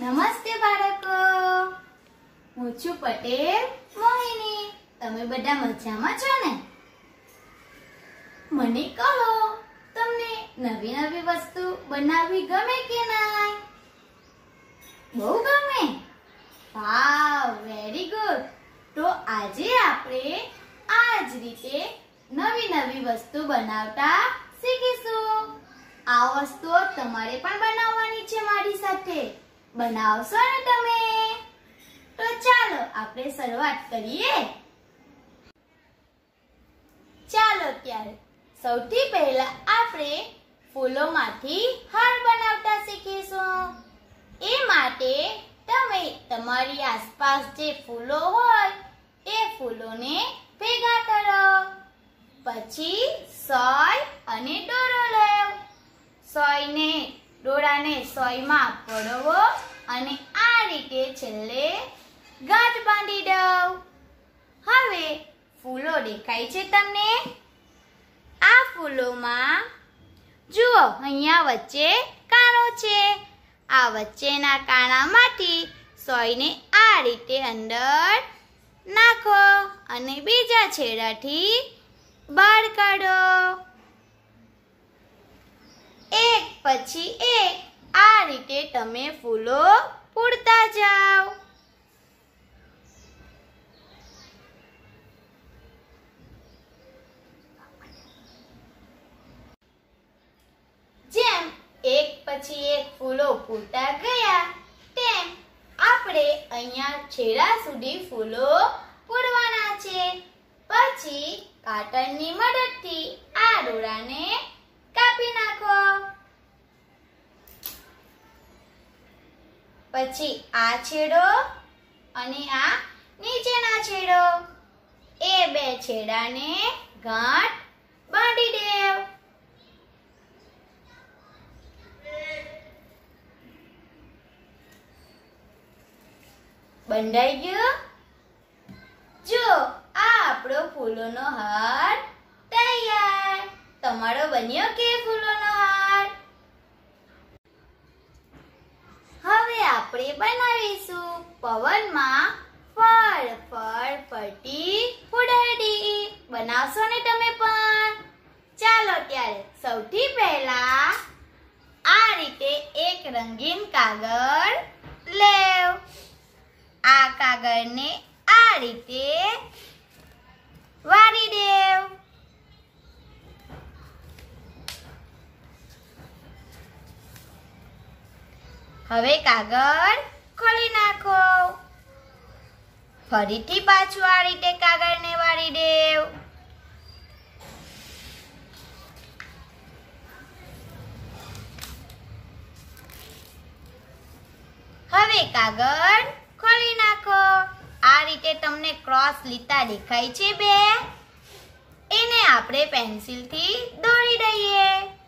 નમસ્તે બાળકો, હું છું પટેલ મોહિની। તમે બધા મજામાં છો ને? મને કહો, તમને નવી નવી વસ્તુ બનાવવી ગમે કે નહીં? બહુ ગમે? Wow, very good. તો આજે આપણે આ જ રીતે નવી નવી વસ્તુ બનાવતા શીખીશું। આ વસ્તુઓ તમારે પણ બનાવવાની છે મારી સાથે। બનાવશો ને તમે? તો ચાલો આપણે શરૂઆત કરીએ। ચાલો ત્યારે સૌથી પહેલા આપણે ફૂલોમાંથી હાર બનાવતા શીખીશું। એ માટે તમે તમારી આસપાસ જે ફૂલો હોય એ ફૂલોને ભેગા કરો। પછી સોય અને દોરો લો। સોયને દોરાને સોયમાં પરોવો અને આ રીતે છેલ્લે ગાંઠ બાંધી દો। હવે ફૂલો દેખાય છે તમને? આ ફૂલોમાં જુઓ, અહીંયા વચ્ચે કાણો છે। આ વચ્ચેના કાણામાંથી સોયને આ રીતે અંદર નાખો અને બીજા છેડાથી બહાર કાઢો। એક પછી એક આ રીતે તમે ફૂલો પૂરતા જાઓ। જેમ એક પછી એક ફૂલો પૂરતા ગયા તેમ આપણે અહીંયા છેડા સુધી ફૂલો પૂરવાના છે। પછી કાતરની મદદથી આ દોરાને કાપી નાખો। પછી આ છેડો અને આ નીચેના છેડો એ બે છેડાને ગાંઠ બાંધી દેવ। બંધાઈ ગયું? જો આ આપણો ફૂલોનો હાર તૈયાર। તમારો બન્યો કે ફૂલોનો હાર? હવે આપણે બનાવીશું પવનમાં ફળ ફળ ફરતી ફૂલડી। બનાવશો ને તમે પણ? ચાલો ત્યારે સૌથી પહેલા આ રીતે એક રંગીન કાગળ લેવ। આ કાગળને આ રીતે વાળી દેવ। હવે કાગળ ખોલી નાખો। ફરીથી પાછું આ રીતે કાગળને વાળી દેવ। હવે કાગળ ખોલી નાખો। આ રીતે તમને ક્રોસ લીટા દેખાય છે બે? એને આપણે પેન્સિલથી દોરી દઈએ।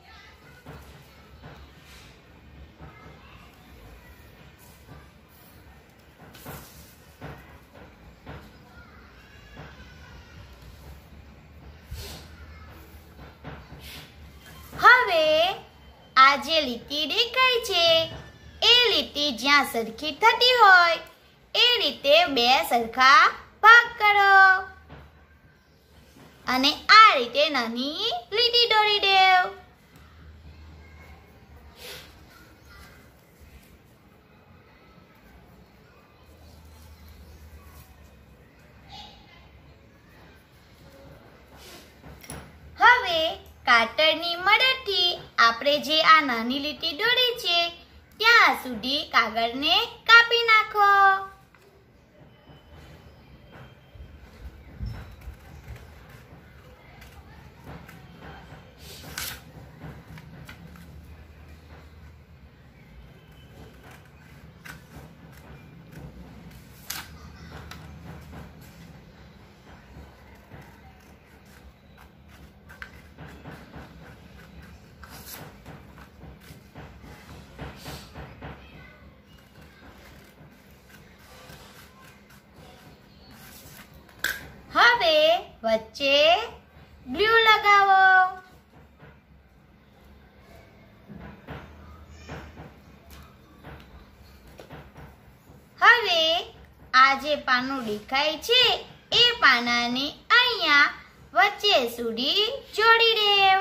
હવે આ જે લીટી દેખાય છે એ લીટી જ્યાં સરખી થતી હોય એ રીતે બે સરખા ભાગ કરો અને આ રીતે નાની લીટી દોરી દેવ। હવે કાતરની મદદથી આપણે જે આ નાની લીટી દોરી છે ત્યાં સુધી કાગળને કાપી નાખો। હવે વચ્ચે ગ્લુ લગાવો। પાનું દેખાય છે એ પાનાને અહીંયા વચ્ચે સુધી જોડી દેવ.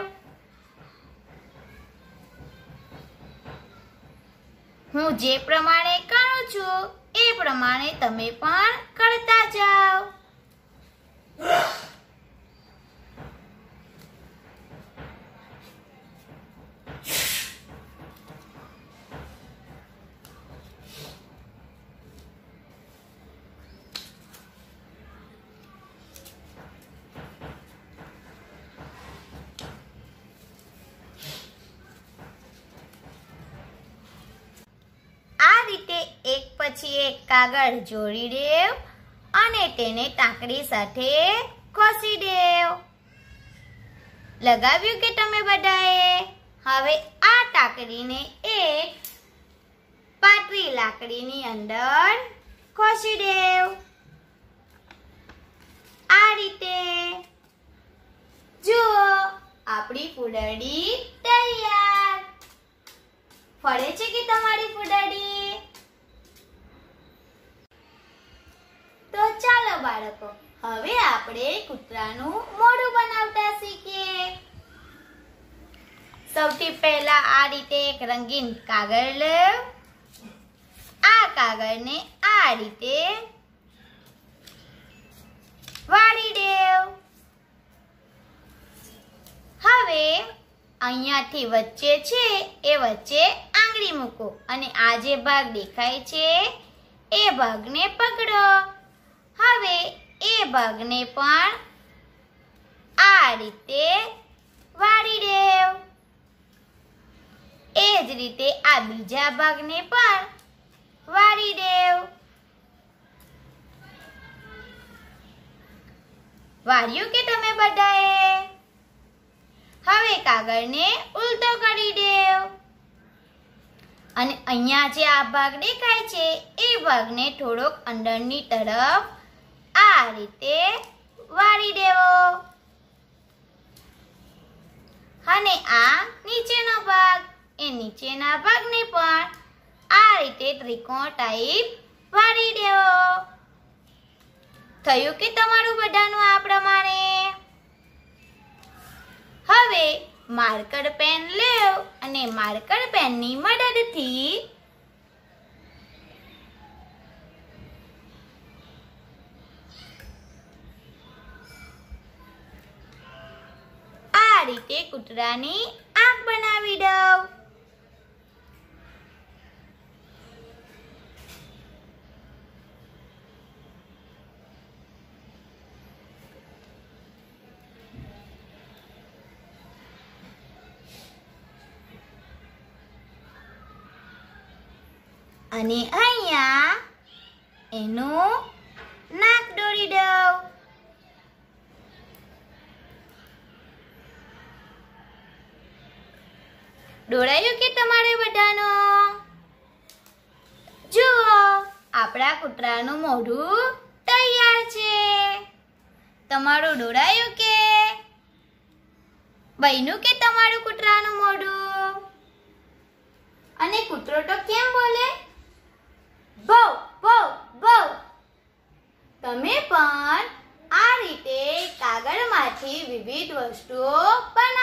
હું જે પ્રમાણે કરું છું એ પ્રમાણે તમે પણ કરતા જાઓ. એક પછી એક કાગળ જોડી દેવ અને તેને ટાંકડી સાથે ઘસી દેવ. લગાવ્યું કે તમે બધાએ? હવે આ ટાંકડીને એક પાતળી લાકડીની અંદર ઘસી દેવ. આ રીતે જુઓ, આપણી ફૂલડી તૈયાર. ફળે છે કે તમારી ફૂલડી? તો ચાલો બાળકો, હવે આપણે કૂતરાનું મોઢું બનાવતા શીખીએ. સૌથી પહેલા આ રીતે એક રંગીન કાગળ લેવ. આ કાગળને આ રીતે વાળી દેવ. હવે અહીંયાથી વચ્ચે છે એ વચ્ચે આંગળી મૂકો અને આ જે ભાગ દેખાય છે એ ભાગને પકડો. હવે એ ભાગને પણ આ રીતે વાળી દેવ. એ જ રીતે આ બીજા ભાગને પણ વાળી દેવ. વાળ્યું કે તમે બધાએ? હવે કાગળને ઉલટો કરી દેવ અને અહીંયા જે આ ભાગ દેખાય છે એ ભાગને થોડોક અંદરની તરફ આ રીતે વાળી દેવો. અને આ નીચેનો ભાગ, એ નીચેના ભાગને પણ આ રીતે ત્રિકોણ ટાઈપ વાળી દેવો. થયું કે તમારું બધાનું આ પ્રમાણે? હવે માર્કર પેન લેવ અને માર્કર પેનની મદદથી આ રીતે કૂતરાની આંખ બનાવી દઉં. અને અહીંયા એનું નાક દોરી દઉં. દોરાયું કે તમારે બધાનો? જુઓ, આપણા કૂતરાનું મોઢું તૈયાર છે. તમારું દોરાયું કે? બન્યું કે તમારું કૂતરાનું મોઢું? અને કૂતરો તો કેમ બોલે? ભૌ ભૌ ભૌ. તમે પણ આ રીતે કાગળમાંથી વિવિધ વસ્તુઓ બનાવી